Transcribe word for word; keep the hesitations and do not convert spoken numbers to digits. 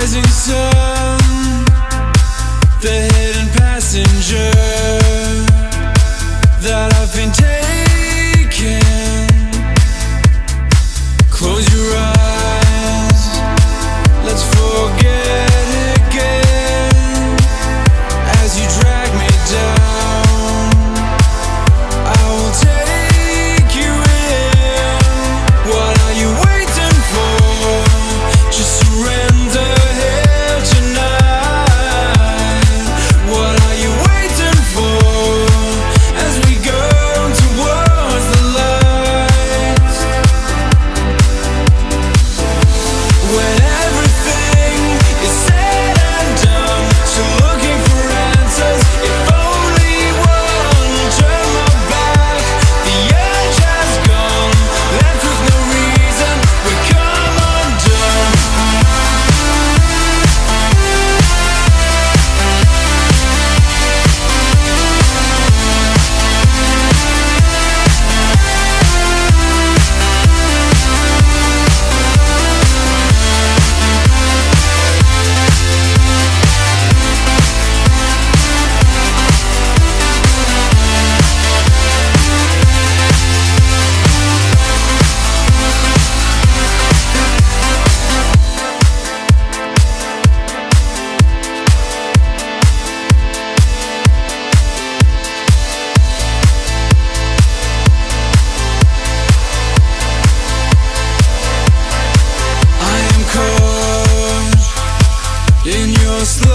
rising sun, the hidden passenger that I've been taking. Close your eyes, let's forget again. As you drag me down, I will take you in. What are you waiting for? Just surrender here tonight. What are you waiting for? As we go towards the light, when everything is said and done, still looking for answers. If only one will turn my back. The edge has gone, left with no reason. We come undone. I am caught in your slide.